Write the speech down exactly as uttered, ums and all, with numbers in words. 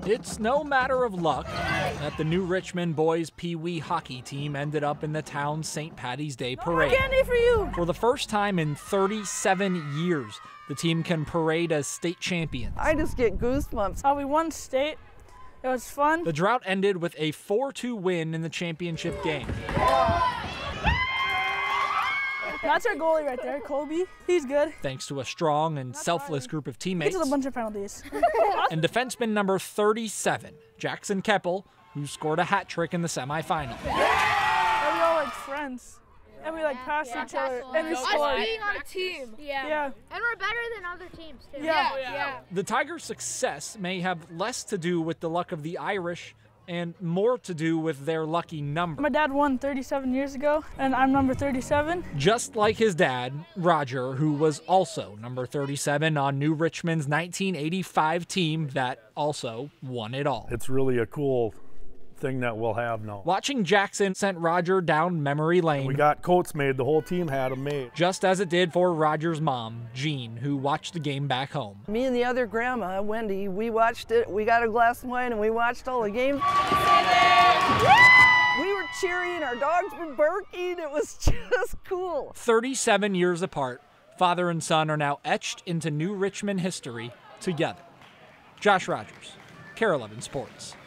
It's no matter of luck that the New Richmond boys Pee Wee hockey team ended up in the town's Saint Patty's Day parade. Candy for you! For the first time in thirty-seven years, the team can parade as state champions. I just get goosebumps. Uh, we won state. It was fun. The drought ended with a four two win in the championship game. That's our goalie right there, Kobe. He's good. Thanks to a strong and selfless group of teammates. He did a bunch of penalties. And defenseman number thirty-seven, Jackson Keopple, who scored a hat trick in the semifinal. And we all like friends. And we like pass yeah, each other. And we us scored. being on a team. Yeah. Yeah. And we're better than other teams, too. Yeah. Yeah. yeah. The Tigers' success may have less to do with the luck of the Irish and more to do with their lucky number. My dad won thirty-seven years ago, and I'm number thirty-seven. Just like his dad, Roger, who was also number thirty-seven on New Richmond's nineteen eighty-five team that also won it all. It's really a cool thing that we'll have now. Watching Jackson sent Roger down memory lane. We got coats made, the whole team had them made. Just as it did for Roger's mom, Jean, who watched the game back home. Me and the other grandma, Wendy, we watched it. We got a glass of wine and we watched all the games. We were cheering, our dogs were barking. It was just cool. thirty-seven years apart, father and son are now etched into New Richmond history together. Josh Rogers, K eleven Sports.